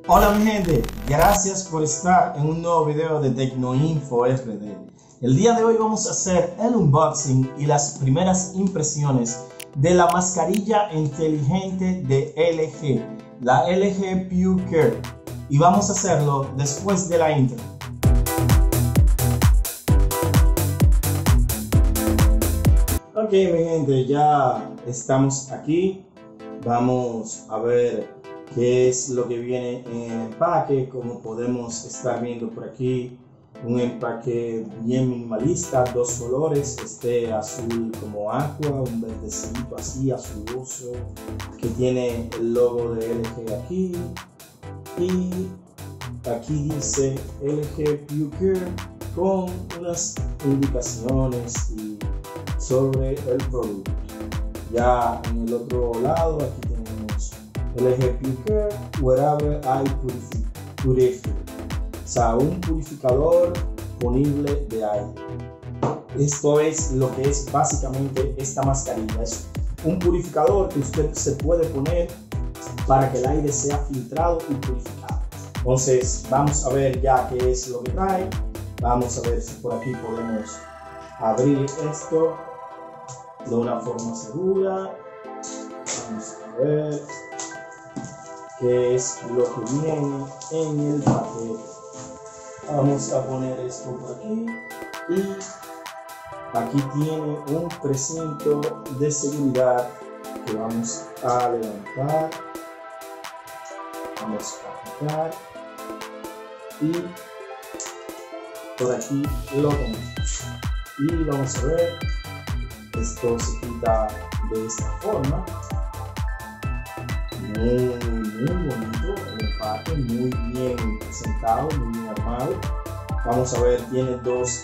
Hola mi gente, gracias por estar en un nuevo video de Tecnoinfo RD. El día de hoy vamos a hacer el unboxing y las primeras impresiones de la mascarilla inteligente de LG, la LG Pure Care, y vamos a hacerlo después de la intro. Ok mi gente, ya estamos aquí. Vamos a ver qué es lo que viene en el empaque. Como podemos estar viendo por aquí, un empaque bien minimalista, dos colores, este azul como aqua, un verdecito así azuloso que tiene el logo de LG aquí, y aquí dice LG Pure Care con unas indicaciones sobre el producto. Ya en el otro lado aquí tenemos LG Pure Care Wearable Eye Purifier, o sea, un purificador ponible de aire. Esto es lo que es básicamente esta mascarilla. Es un purificador que usted se puede poner para que el aire sea filtrado y purificado. Entonces vamos a ver ya qué es lo que trae. Vamos a ver si por aquí podemos abrir esto de una forma segura. Vamos a ver qué es lo que viene en el paquete. Vamos a poner esto por aquí y aquí tiene un precinto de seguridad que vamos a levantar. Vamos a quitar y por aquí lo tenemos. Y vamos a ver, esto se quita de esta forma. Muy bonito el empaque, muy bien presentado, muy bien armado. Vamos a ver, tiene dos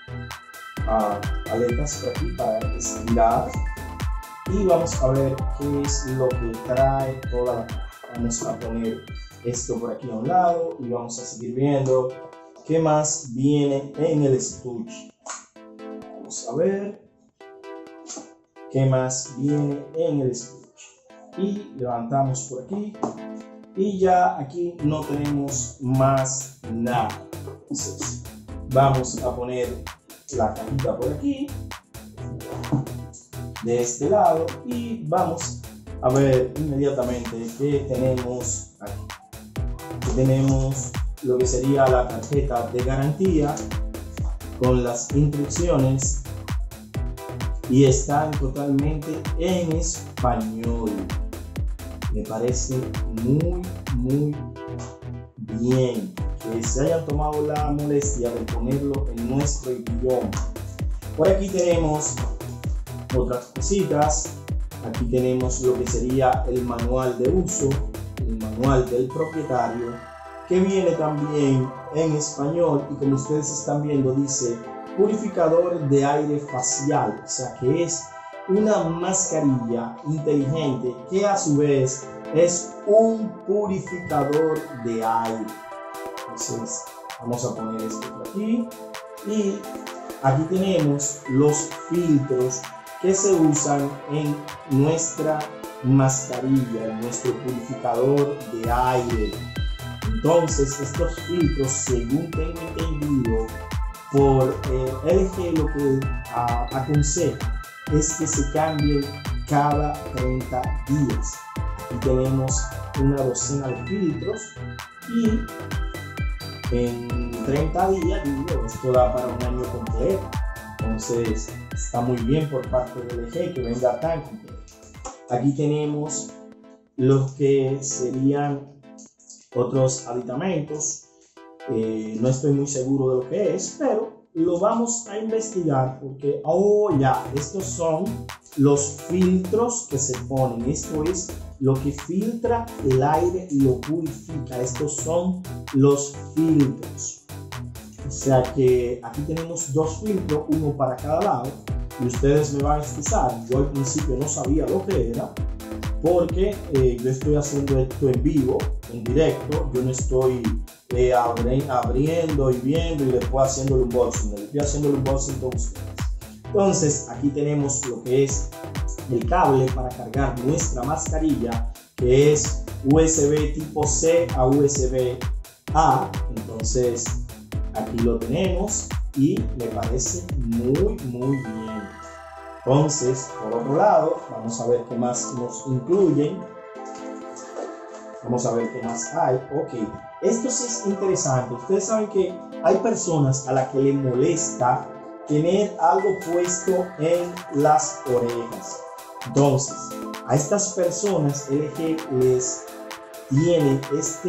aletas por aquí para estirar. Y vamos a ver qué es lo que trae toda la caja. Vamos a poner esto por aquí a un lado y vamos a seguir viendo qué más viene en el estuche. Vamos a ver qué más viene en el estuche. Y levantamos por aquí y ya aquí no tenemos más nada. Entonces vamos a poner la cajita por aquí de este lado y vamos a ver inmediatamente qué tenemos aquí. Tenemos lo que sería la tarjeta de garantía con las instrucciones y están totalmente en español. Me parece muy bien que se hayan tomado la molestia de ponerlo en nuestro idioma. Por aquí tenemos otras cositas. Aquí tenemos lo que sería el manual de uso, el manual del propietario, que viene también en español y como ustedes están viendo dice purificador de aire facial, o sea que es una mascarilla inteligente que a su vez es un purificador de aire. Entonces vamos a poner esto por aquí y aquí tenemos los filtros que se usan en nuestra mascarilla, en nuestro purificador de aire. Entonces estos filtros, según tengo entendido por LG, lo que aconseja es que se cambien cada 30 días. Aquí tenemos una docena de filtros y en 30 días, esto da para un año completo. Entonces está muy bien por parte de LG que venga tan completo. Aquí tenemos los que serían otros aditamentos. No estoy muy seguro de lo que es, pero lo vamos a investigar porque ya, estos son los filtros que se ponen. Esto es lo que filtra el aire y lo purifica. Estos son los filtros. O sea que aquí tenemos dos filtros, uno para cada lado. Y ustedes me van a excusar, yo al principio no sabía lo que era, porque yo estoy haciendo esto en vivo, en directo. Yo no estoy abriendo y viendo y después haciendo el unboxing. Estoy haciendo el unboxing con ustedes. Entonces aquí tenemos lo que es el cable para cargar nuestra mascarilla, que es USB tipo C a USB A. Entonces aquí lo tenemos y me parece muy bien. Entonces, por otro lado, vamos a ver qué más nos incluyen. Vamos a ver qué más hay. Ok, esto sí es interesante. Ustedes saben que hay personas a las que les molesta tener algo puesto en las orejas. Entonces, a estas personas LG les tiene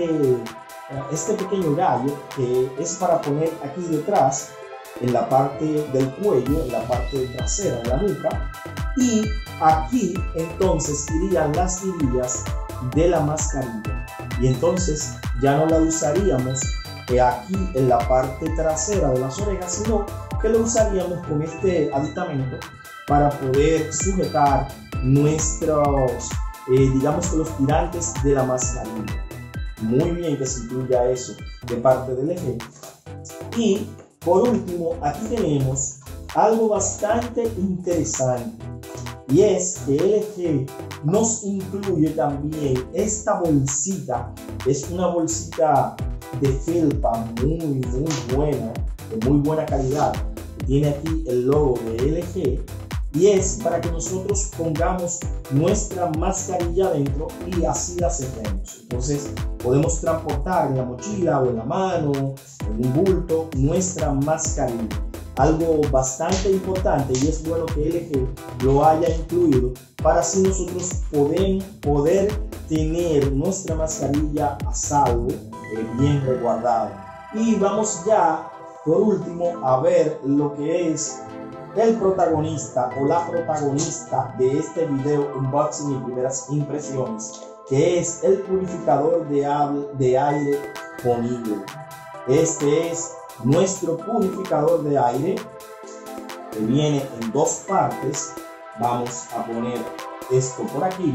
este pequeño gallo que es para poner aquí detrás, en la parte del cuello, en la parte trasera de la nuca, y aquí entonces irían las tirillas de la mascarilla, y entonces ya no la usaríamos aquí en la parte trasera de las orejas, sino que lo usaríamos con este aditamento para poder sujetar nuestros, digamos que los tirantes de la mascarilla. Muy bien que se incluya eso de parte del LG. Y por último, aquí tenemos algo bastante interesante, y es que LG nos incluye también esta bolsita. Es una bolsita de felpa muy buena, de muy buena calidad. Tiene aquí el logo de LG y es para que nosotros pongamos nuestra mascarilla dentro y así la cerremos. Entonces podemos transportar en la mochila o en la mano, en un bulto, nuestra mascarilla. Algo bastante importante, y es bueno que LG lo haya incluido para así nosotros poder tener nuestra mascarilla a salvo, bien resguardada. Y vamos ya por último a ver lo que es el protagonista o la protagonista de este video unboxing y primeras impresiones, que es el purificador de aire ponible. Este es nuestro purificador de aire, que viene en dos partes. Vamos a poner esto por aquí,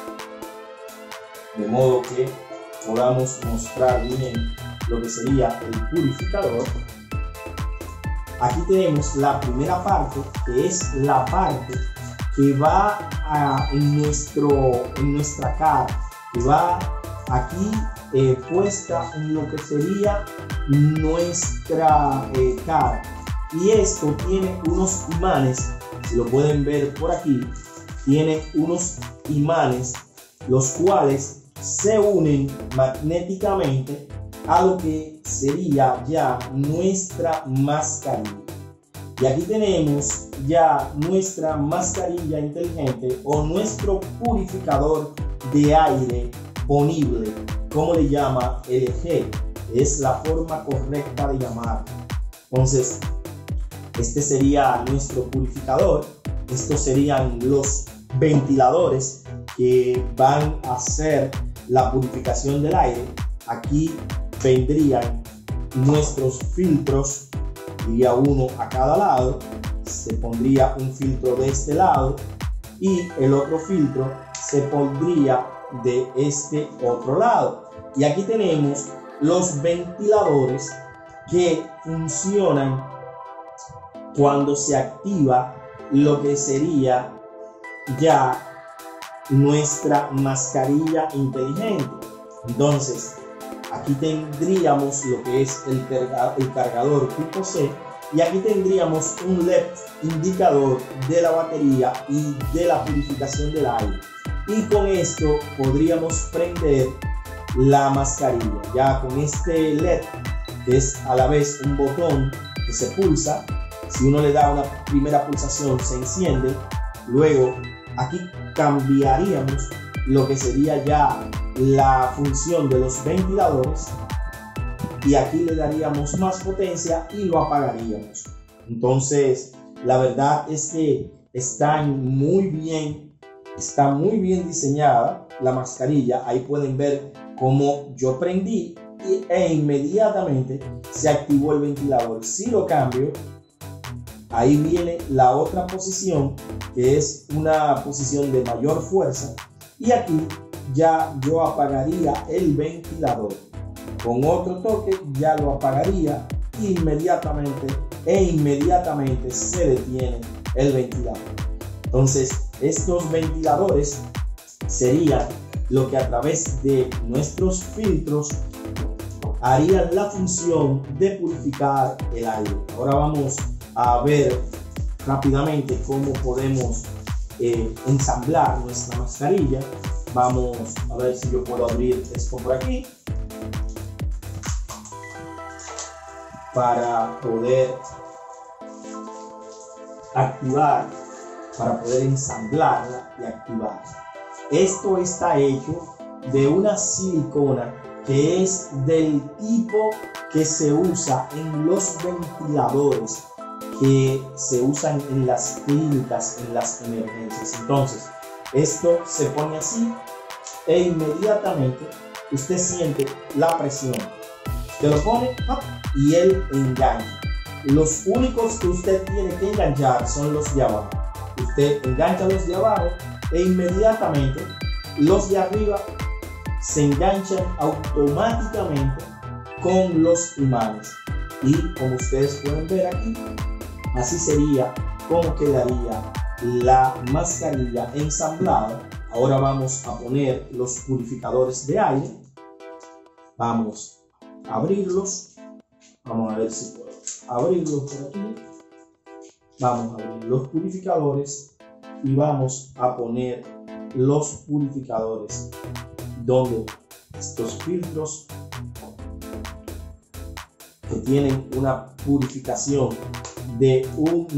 de modo que podamos mostrar bien lo que sería el purificador. Aquí tenemos la primera parte, que es la parte que va en nuestra cara, que va aquí puesta en lo que sería nuestra cara. Y esto tiene unos imanes, si lo pueden ver por aquí, tiene unos imanes los cuales se unen magnéticamente a lo que sería ya nuestra mascarilla. Y aquí tenemos ya nuestra mascarilla inteligente o nuestro purificador de aire ponible, como le llama LG. Es la forma correcta de llamarlo. Entonces, este sería nuestro purificador. Estos serían los ventiladores que van a hacer la purificación del aire. Aquí vendrían nuestros filtros, iría uno a cada lado, se pondría un filtro de este lado y el otro filtro se pondría de este otro lado. Y aquí tenemos los ventiladores que funcionan cuando se activa lo que sería ya nuestra mascarilla inteligente. Entonces, aquí tendríamos lo que es el cargador tipo C, y aquí tendríamos un LED indicador de la batería y de la purificación del aire. Y con esto podríamos prender la mascarilla. Ya con este LED, que es a la vez un botón que se pulsa, si uno le da una primera pulsación se enciende. Luego aquí cambiaríamos lo que sería ya la función de los ventiladores, y aquí le daríamos más potencia y lo apagaríamos. Entonces la verdad es que está muy bien diseñada la mascarilla. Ahí pueden ver cómo yo prendí e inmediatamente se activó el ventilador. Si lo cambio, ahí viene la otra posición, que es una posición de mayor fuerza, y aquí ya yo apagaría el ventilador. Con otro toque ya lo apagaría inmediatamente se detiene el ventilador. Entonces estos ventiladores serían lo que a través de nuestros filtros harían la función de purificar el aire. Ahora vamos a ver rápidamente cómo podemos ensamblar nuestra mascarilla. Vamos a ver si yo puedo abrir esto por aquí para poder activar, para poder ensamblarla y activar. Esto está hecho de una silicona que es del tipo que se usa en los ventiladores que se usan en las clínicas, en las emergencias. Entonces, esto se pone así e inmediatamente usted siente la presión. Usted lo pone y él engancha. Los únicos que usted tiene que enganchar son los de abajo. Usted engancha los de abajo e inmediatamente los de arriba se enganchan automáticamente con los imanes. Y como ustedes pueden ver aquí, así sería como quedaría la mascarilla ensamblada. Ahora vamos a poner los purificadores de aire. Vamos a abrirlos. Vamos a ver si puedo abrirlos por aquí. Vamos a abrir los purificadores y vamos a poner los purificadores donde estos filtros que tienen una purificación de un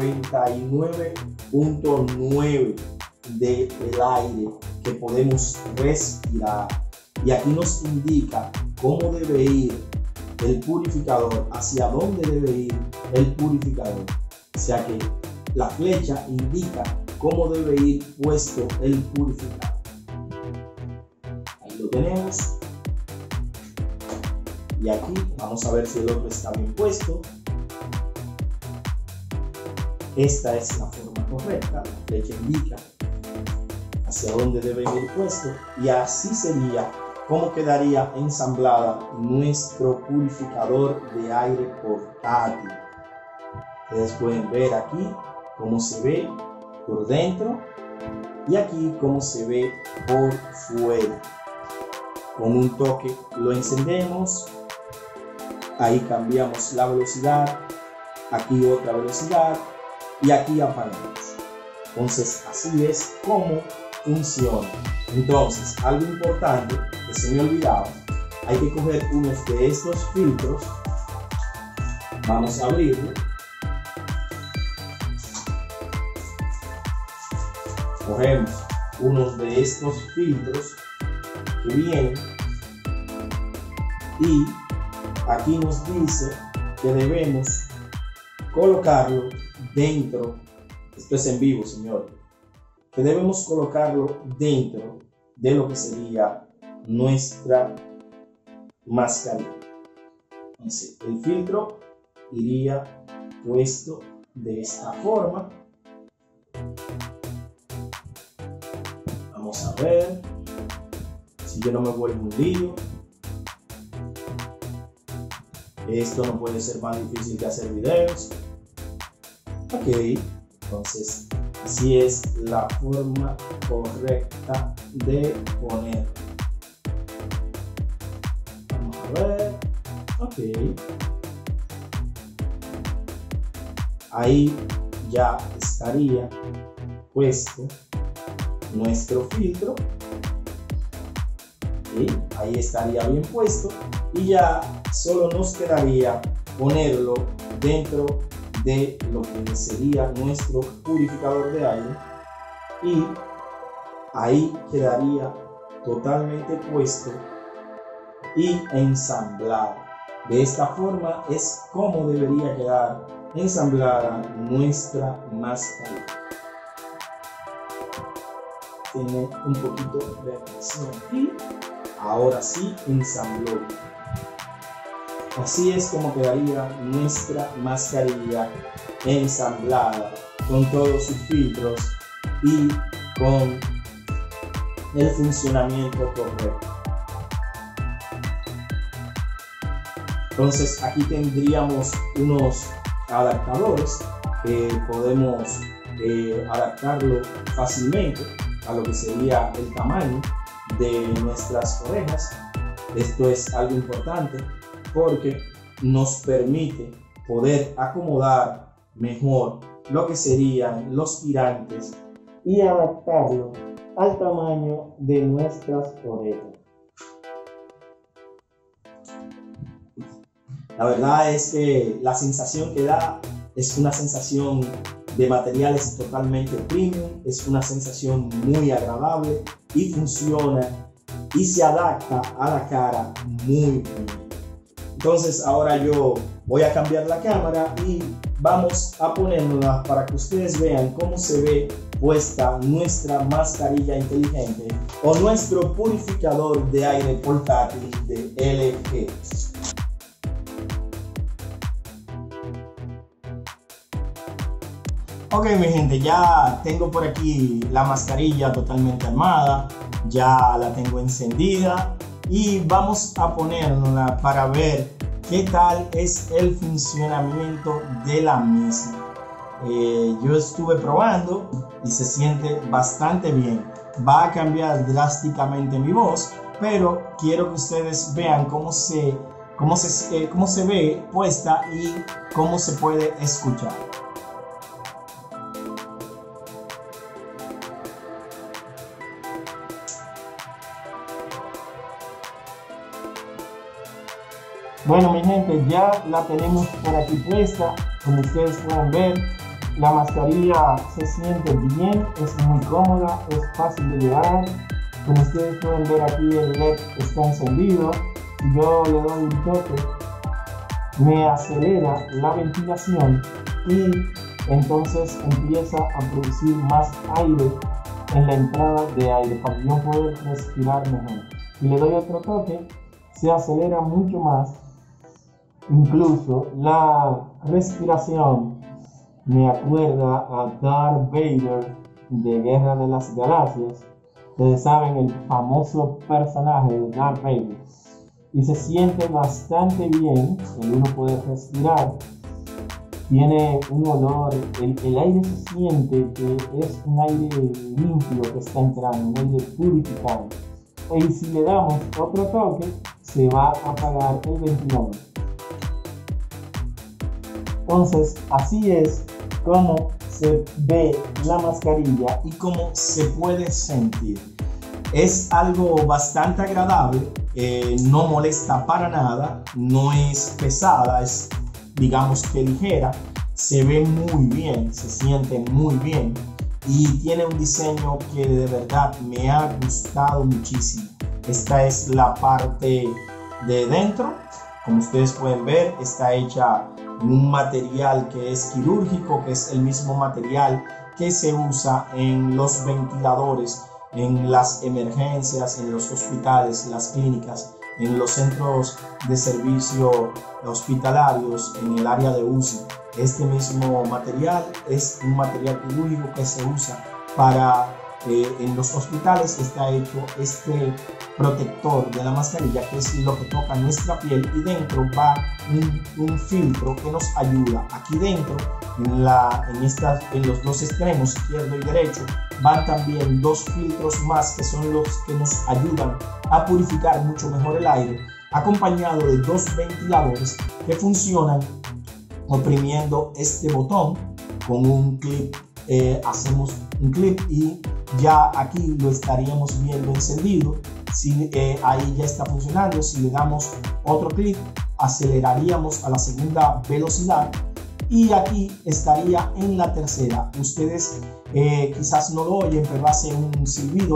99.9 del aire que podemos respirar, y aquí nos indica cómo debe ir el purificador, hacia dónde debe ir el purificador, o sea que la flecha indica cómo debe ir puesto el purificador. Ahí lo tenemos. Y aquí vamos a ver si el otro está bien puesto. Esta es la forma correcta. La flecha indica hacia dónde debe ir puesto. Y así sería como quedaría ensamblada nuestro purificador de aire portátil. Ustedes pueden ver aquí cómo se ve por dentro y aquí cómo se ve por fuera. Con un toque lo encendemos. Ahí cambiamos la velocidad, aquí otra velocidad y aquí apagamos. Entonces así es como funciona. Entonces, algo importante que se me olvidaba, hay que coger unos de estos filtros. Vamos a abrirlo. Cogemos unos de estos filtros que vienen y aquí nos dice que debemos colocarlo dentro. Esto es en vivo, señor. Que debemos colocarlo dentro de lo que sería nuestra mascarilla. Entonces, el filtro iría puesto de esta forma. Vamos a ver si yo no me vuelvo un lío. Esto no puede ser más difícil que hacer videos. Ok, entonces así es la forma correcta de poner. Vamos a ver. Ok. Ahí ya estaría puesto nuestro filtro. ¿Sí? Ahí estaría bien puesto y ya solo nos quedaría ponerlo dentro de lo que sería nuestro purificador de aire y ahí quedaría totalmente puesto y ensamblado. De esta forma es como debería quedar ensamblada nuestra mascarilla. Tiene un poquito de presión aquí. Ahora sí ensambló. Así es como quedaría nuestra mascarilla ensamblada con todos sus filtros y con el funcionamiento correcto. Entonces aquí tendríamos unos adaptadores que podemos adaptarlo fácilmente a lo que sería el tamaño de nuestras orejas. Esto es algo importante porque nos permite poder acomodar mejor lo que serían los tirantes y adaptarlo al tamaño de nuestras orejas. La verdad es que la sensación que da es una sensación de materiales totalmente premium, es una sensación muy agradable y funciona y se adapta a la cara muy bien. Entonces ahora yo voy a cambiar la cámara y vamos a ponerla para que ustedes vean cómo se ve puesta nuestra mascarilla inteligente o nuestro purificador de aire portátil de LG. Ok, mi gente, ya tengo por aquí la mascarilla totalmente armada, ya la tengo encendida y vamos a ponerla para ver qué tal es el funcionamiento de la misma. Yo estuve probando y se siente bastante bien. Va a cambiar drásticamente mi voz, pero quiero que ustedes vean cómo se ve puesta y cómo se puede escuchar. Bueno, mi gente, ya la tenemos por aquí puesta. Como ustedes pueden ver, la mascarilla se siente bien, es muy cómoda, es fácil de llevar. Como ustedes pueden ver, aquí el LED está encendido. Si yo le doy un toque, me acelera la ventilación y entonces empieza a producir más aire en la entrada de aire para yo poder respirar mejor. Si le doy otro toque, se acelera mucho más. Incluso la respiración me acuerda a Darth Vader de Guerra de las Galaxias. Ustedes saben, el famoso personaje de Darth Vader. Y se siente bastante bien, el uno puede respirar. Tiene un olor, el aire se siente que es un aire limpio que está entrando, un aire purificado. Y si le damos otro toque, se va a apagar el ventilador. Entonces, así es como se ve la mascarilla y cómo se puede sentir. Es algo bastante agradable, no molesta para nada, no es pesada, es digamos que ligera, se ve muy bien, se siente muy bien y tiene un diseño que de verdad me ha gustado muchísimo. Esta es la parte de dentro, como ustedes pueden ver, está hecha en un material que es quirúrgico, que es el mismo material que se usa en los ventiladores, en las emergencias, en los hospitales, las clínicas, en los centros de servicio hospitalarios, en el área de UCI. Este mismo material es un material quirúrgico que se usa para en los hospitales. Está hecho este protector de la mascarilla, que es lo que toca nuestra piel, y dentro va un filtro que nos ayuda. Aquí dentro, en los dos extremos, izquierdo y derecho, van también dos filtros más que son los que nos ayudan a purificar mucho mejor el aire, acompañado de dos ventiladores que funcionan oprimiendo este botón con un clip. Hacemos un clip y ya aquí lo estaríamos viendo encendido. Si, ahí ya está funcionando. Si le damos otro clic, aceleraríamos a la segunda velocidad y aquí estaría en la tercera. Ustedes quizás no lo oyen, pero hace un silbido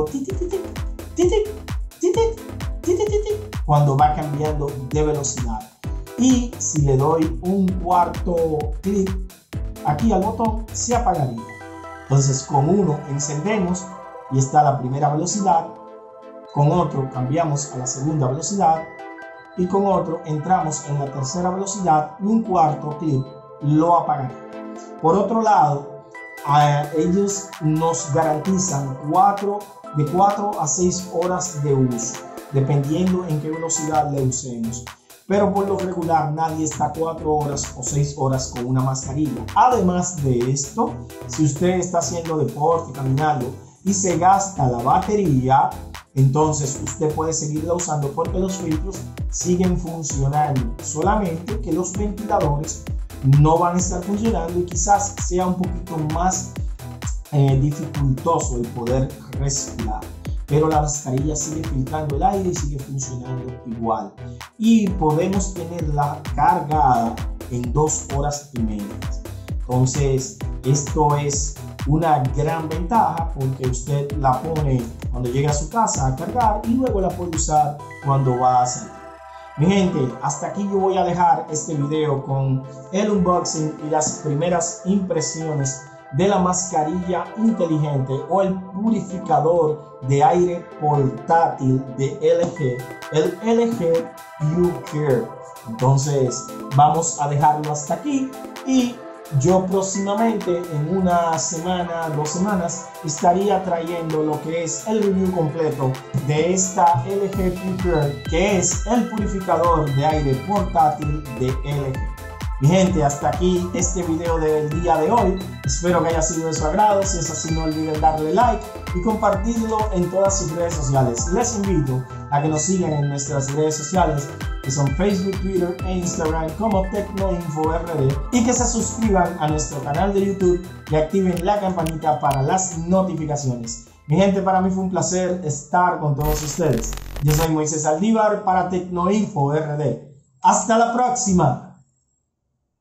cuando va cambiando de velocidad. Y si le doy un cuarto clic aquí al botón, se apagaría. Entonces con uno encendemos y está la primera velocidad, con otro cambiamos a la segunda velocidad y con otro entramos en la tercera velocidad y un cuarto clic lo apagará. Por otro lado, ellos nos garantizan de 4 a 6 horas de uso, dependiendo en qué velocidad le usemos. Pero por lo regular nadie está 4 horas o 6 horas con una mascarilla. Además de esto, si usted está haciendo deporte, caminando y se gasta la batería, entonces usted puede seguirla usando porque los filtros siguen funcionando, solamente que los ventiladores no van a estar funcionando y quizás sea un poquito más dificultoso el poder respirar, pero la mascarilla sigue filtrando el aire y sigue funcionando igual, y podemos tenerla cargada en 2 horas y media. Entonces esto es una gran ventaja porque usted la pone cuando llega a su casa a cargar y luego la puede usar cuando va a salir. Mi gente, hasta aquí yo voy a dejar este video con el unboxing y las primeras impresiones de la mascarilla inteligente o el purificador de aire portátil de LG, el LG UCare. Entonces vamos a dejarlo hasta aquí y yo próximamente, en una semana, 2 semanas, estaría trayendo lo que es el review completo de esta LG UCare, que es el purificador de aire portátil de LG. Mi gente, hasta aquí este video del día de hoy. Espero que haya sido de su agrado. Si es así, no olviden darle like y compartirlo en todas sus redes sociales. Les invito a que nos sigan en nuestras redes sociales, que son Facebook, Twitter e Instagram como TecnoInfoRD, y que se suscriban a nuestro canal de YouTube y activen la campanita para las notificaciones. Mi gente, para mí fue un placer estar con todos ustedes. Yo soy Moisés Aldívar para TecnoInfoRD. ¡Hasta la próxima!